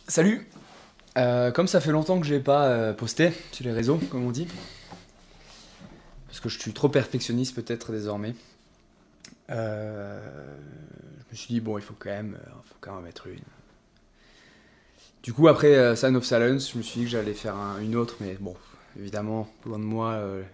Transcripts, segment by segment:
Salut. Comme ça fait longtemps que j'ai pas posté sur les réseaux, comme on dit, parce que je suis trop perfectionniste peut-être désormais, je me suis dit bon, il faut quand même mettre une. Du coup, après Sign of Silence, je me suis dit que j'allais faire une autre, mais bon, évidemment, loin de moi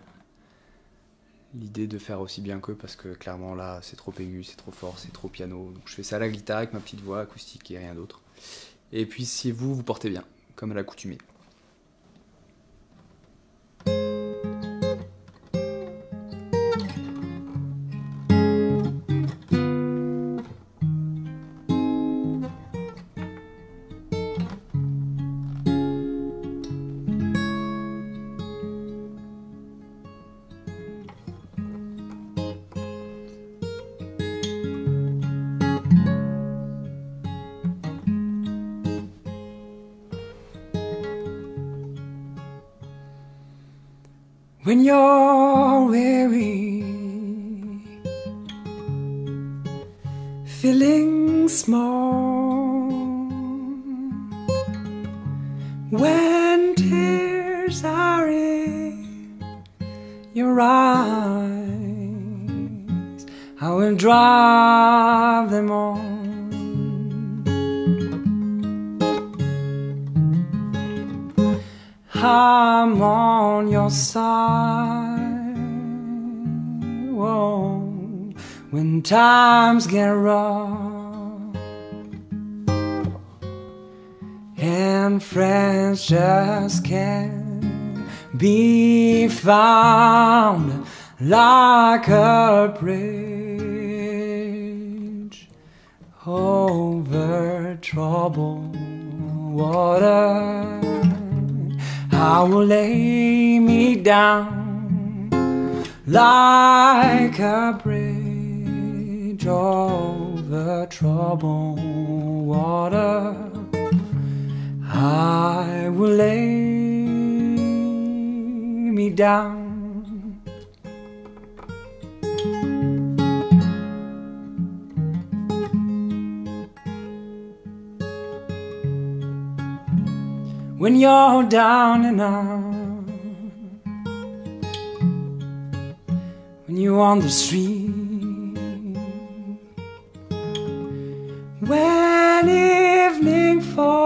l'idée de faire aussi bien qu'eux, parce que clairement là, c'est trop aigu, c'est trop fort, c'est trop piano. Donc je fais ça à la guitare avec ma petite voix acoustique et rien d'autre. Et puis si vous portez bien, comme à l'accoutumée. When you're weary, feeling small, when tears are in your eyes, I will drive them on. I'm on your side. Whoa. When times get rough and friends just can't be found, like a bridge over troubled water, I will lay me down like a bridge over troubled water. I will lay me down. When you're down and out, when you're on the street, when evening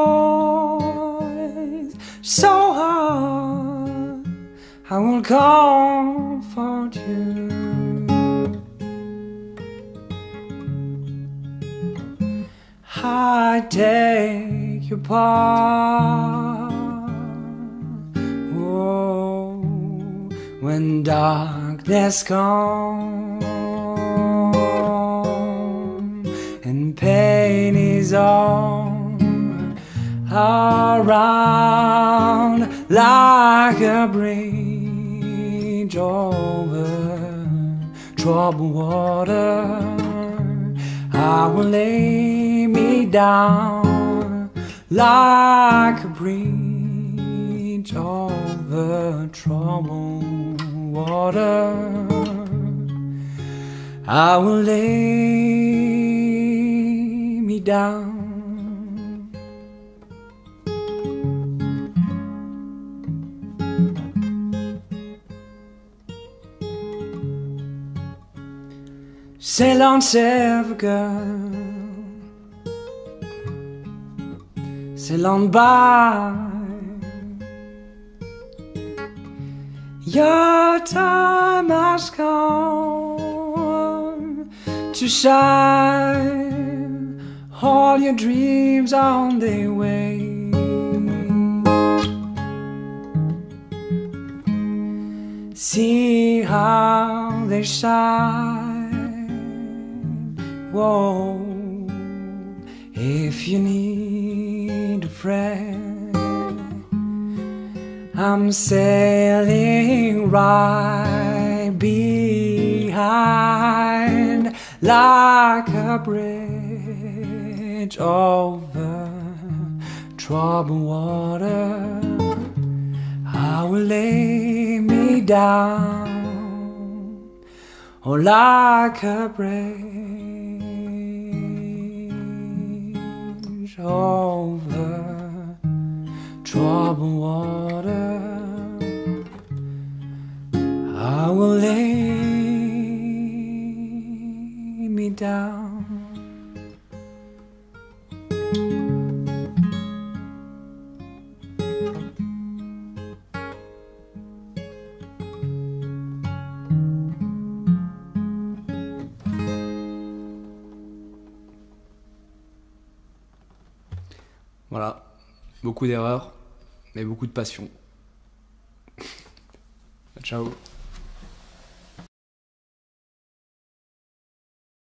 falls so hard, I will comfort you. I take your part. Whoa, when darkness comes and pain is all around, like a bridge over troubled water, I will lay me down like a bridge over troubled water. I will lay me down. Sail on, sail girl, sail on by. Your time has come to shine. All your dreams are on their way. See how they shine. Whoa, if you need a friend, I'm sailing right behind, like a bridge over troubled water. I will lay me down, oh, like a bridge over troubled water, I will lay me down. Voilà, beaucoup d'erreurs, mais beaucoup de passion. Ciao.